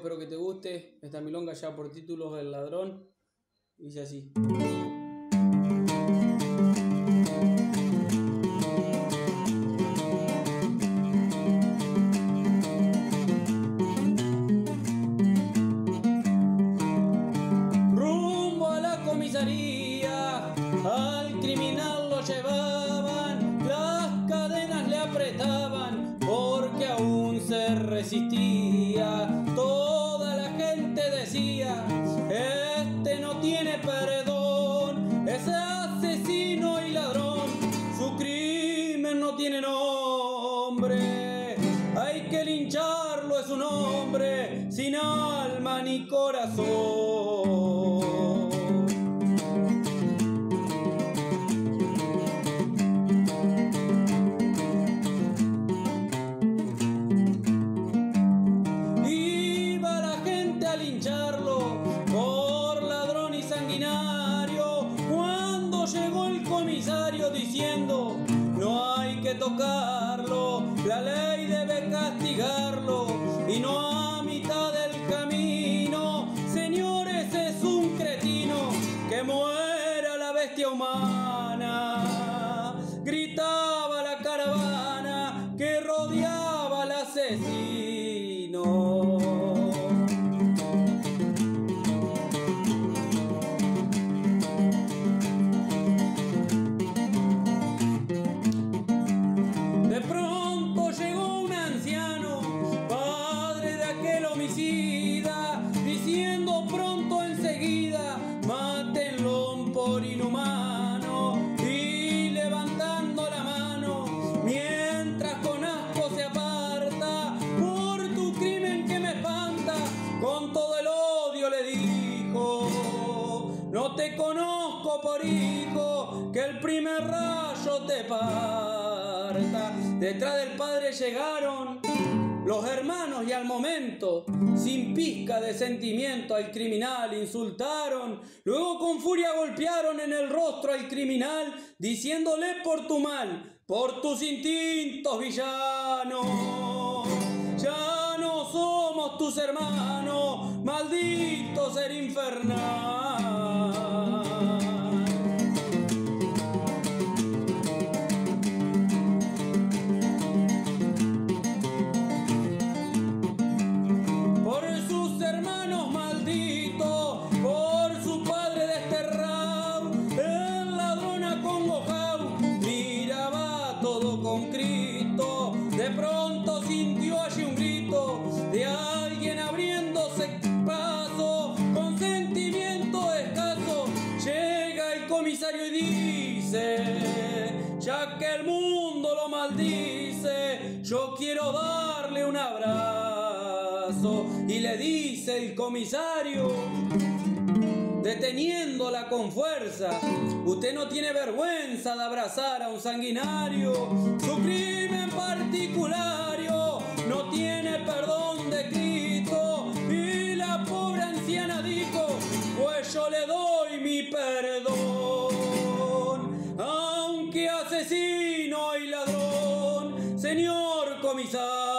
espero que te guste. Esta milonga ya por títulos del ladrón. Dice así. Rumbo a la comisaría, al criminal lo llevaban, las cadenas le apretaban porque aún se resistía. Toda la gente decía, este no tiene perdón, es asesino y ladrón, su crimen no tiene nombre, hay que lincharlo, es un hombre sin alma ni corazón. Por ladrón y sanguinario, cuando llegó el comisario diciendo no hay que tocarlo, la ley debe castigarlo y no a mitad del camino. Señores, es un cretino, que muera la bestia humana, gritaba la caravana que rodeaba al asesino. De pronto llegó un anciano, padre de aquel homicida, diciendo pronto enseguida, mátenlo por inhumano, y levantando la mano, mientras con asco se aparta, por tu crimen que me espanta, con todo el odio le dijo, no te conozco por hijo, que el primer rayo te parta. Detrás del padre llegaron los hermanos y al momento, sin pizca de sentimiento, al criminal insultaron. Luego con furia golpearon en el rostro al criminal, diciéndole por tu mal, por tus instintos villanos. Ya no somos tus hermanos, maldito ser infernal. Por su padre desterrado, el ladrón acongojado miraba todo con Cristo. De pronto sintió allí un grito de alguien abriéndose paso, con sentimiento escaso llega el comisario y dice, ya que el mundo lo maldice, yo quiero darle un abrazo. Y le dice el comisario, deteniéndola con fuerza, usted no tiene vergüenza de abrazar a un sanguinario, su crimen particulario no tiene perdón de Cristo. Y la pobre anciana dijo, pues yo le doy mi perdón, aunque asesino y ladrón, señor comisario.